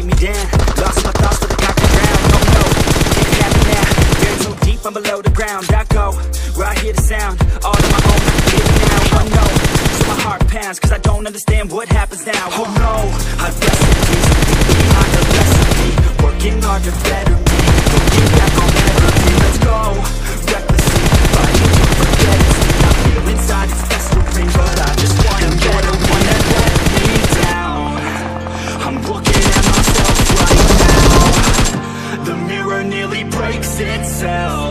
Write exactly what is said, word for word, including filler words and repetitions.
me down. Lost my thoughts but I got the ground. Oh no, can't have it now. Buried so deep I'm below the ground. I go where I hear the sound, all on my own, I can get it now. Oh no, so my heart pounds, cause I don't understand what happens now. Oh no, I've recipes behind the recipe, working hard to better me, looking back I'll never be. Let's go, recklessly, fighting to forget it. I feel inside it's festering, but I just want to get the one that let me down. I'm looking at myself right now, the mirror nearly breaks itself.